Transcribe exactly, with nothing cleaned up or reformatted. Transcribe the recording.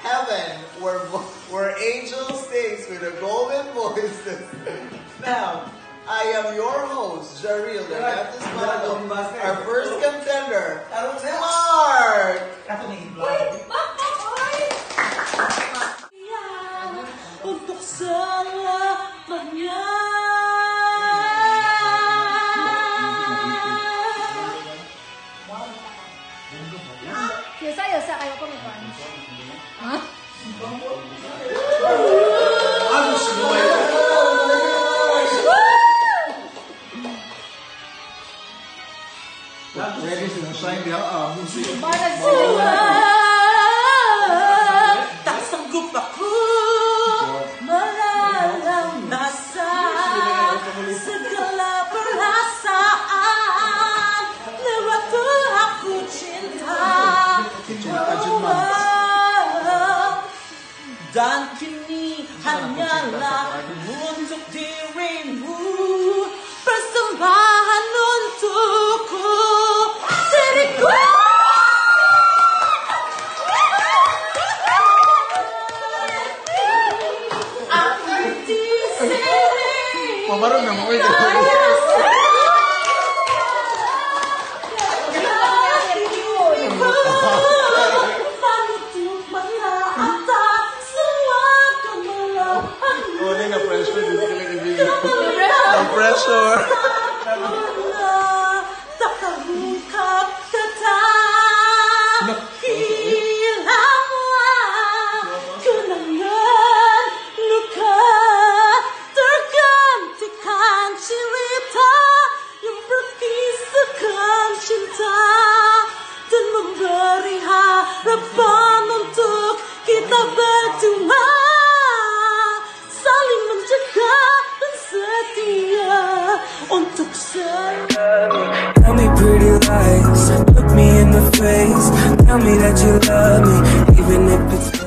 heaven where, where angels sing with a golden voices. Now, I am your host, Jareel, the Baptist Model, our first contender, Mark! Untuk selamanya. Yasa-yasa kayo ko may fans. Hah? Ano siya? Ready to shine the uh, music. Para sila, tak sanggup aku melalang nasa segala perasaan lewat tuh aku cinta. Dan kini hanyalah untuk dirimu, persembahan untukku, diriku. Akan di sini. Pamarong na mo ito. Pressure. Tak terungkap kata, hilanglah kenangan luka, tergantikan cerita yang berkisahkan cinta dan memberi harapan untuk kita berdua, saling menjaga dan setia untuk selalu. Tell me pretty lies, look me in the face, tell me that you love me, even if it's